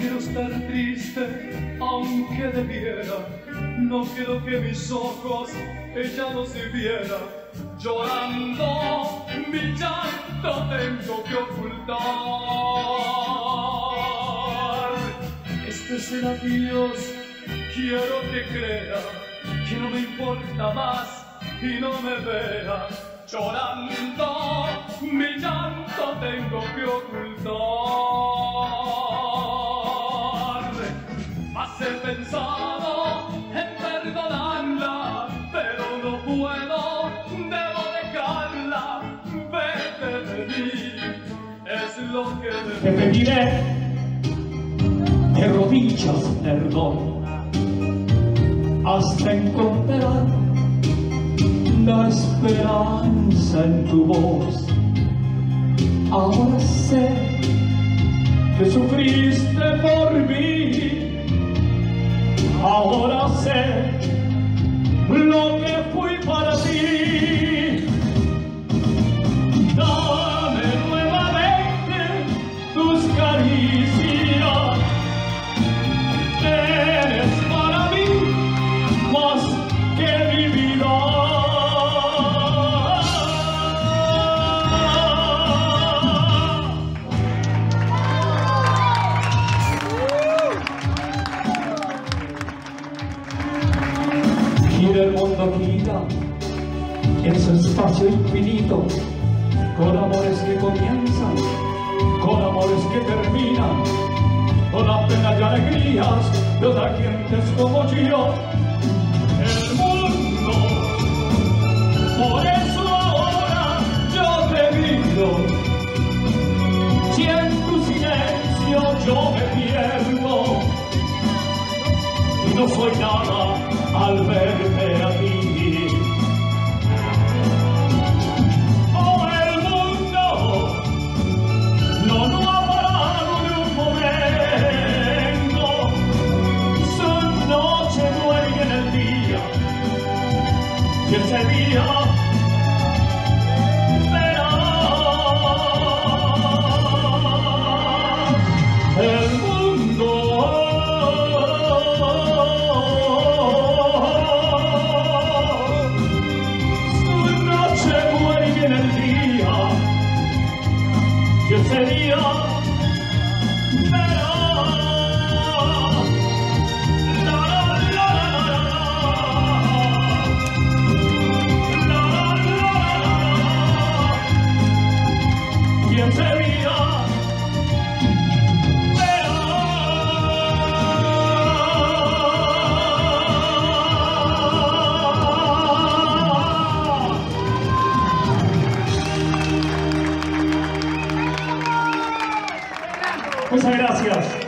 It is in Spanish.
quiero estar triste, aunque debiera. No quiero que mis ojos ella no se viera. Llorando mi llanto tengo que ocultar. Este es el adiós, quiero que crea que no me importa más y no me vea. Llorando mi llanto tengo que ocultar. Más he pensado en perdonarla, pero no puedo, debo dejarla. Vete de mí, es lo que te pediré de rodillas perdón hasta encontrar la esperanza en tu voz. Ahora sé que sufriste por mí, ahora sé lo que fui para ti. Dame nuevamente tus caricias, eres para mí más que mi vida. Gira el mundo, gira en su espacio infinito, con amores que comienzan, con amores que terminan, con apenas y alegrías de otras gentes como yo. El mundo, por eso ahora yo te digo, si en tu silencio yo me pierdo y no soy nada al verte a ti. Oh, el mundo no ha parado de un momento, su noche duerme en el día, y ese día verá el mundo. Ese día verá. Y ese día muchas gracias.